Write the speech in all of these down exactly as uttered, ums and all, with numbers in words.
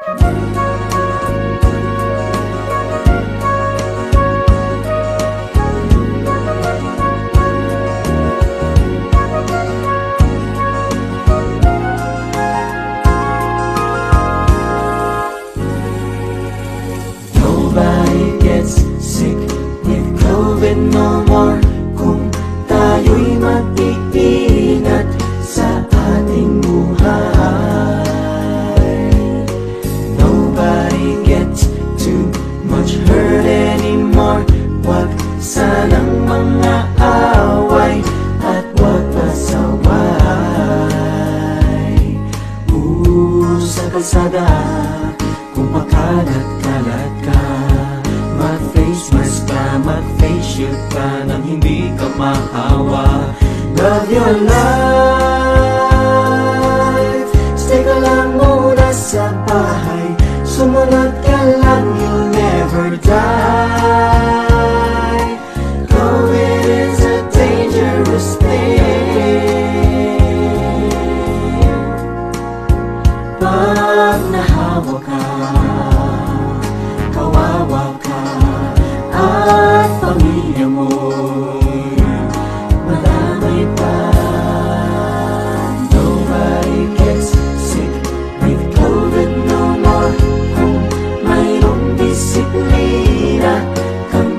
No more kung tayo'y mag-iingat sa ating buhay. Nobody gets too much hurt anymore. Wag sanang mga away at wag pasaway. Ooh, sa kalsada kung pakalat-kalat ka, mag-face mask ka, mag-face shield ka nang hindi ka mahawa. Love your life, stay ka lang muna sa bahay, sumunod ka lang, you'll never die. COVID is a dangerous thing. Pag nahawa ka, kawawa ka, at pamilya mo'y madamay pa. Nobody gets sick with COVID no more kung mayroong disiplina kang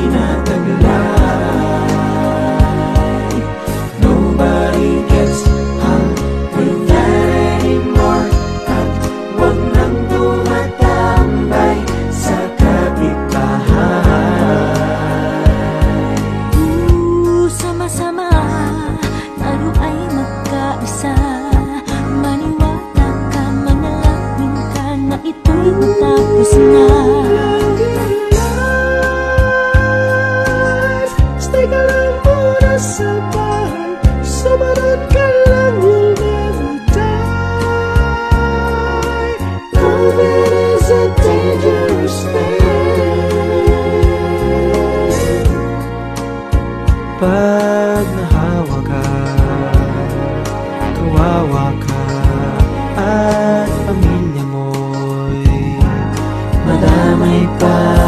tinataglay. Nobody gets hung with that anymore at wag nang tumatambay sa kapitbahay. Ooh, sama-sama, tayo ay magkaisa. Maniwala ka, manalangin ka na ito'y matapos na. Stay ka lang muna sa bahay, sumunod ka lang, you'll never die. COVID is a dangerous thing. Pag nahawa ka, kawawa ka, at pamilya mo'y madamay pa.